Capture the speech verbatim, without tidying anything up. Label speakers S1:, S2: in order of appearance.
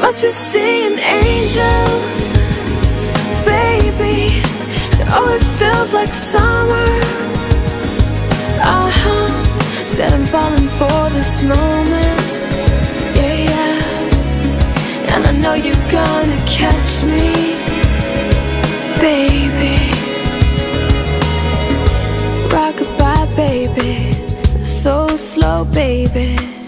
S1: must be seeing angels, baby. Oh, it feels like summer. Uh-huh. Said I'm falling for this moment. Yeah, yeah. And I know you're gonna catch me, baby. Rockabye, baby. So slow, baby.